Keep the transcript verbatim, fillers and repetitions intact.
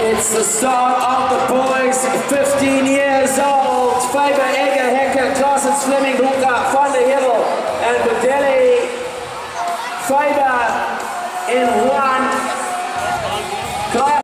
It's the start of the boys, fifteen years old. Faber, Egger, Hecker, Claessens, Fleming, Luca, Van der Hibbel, and Budelli. Faber in one.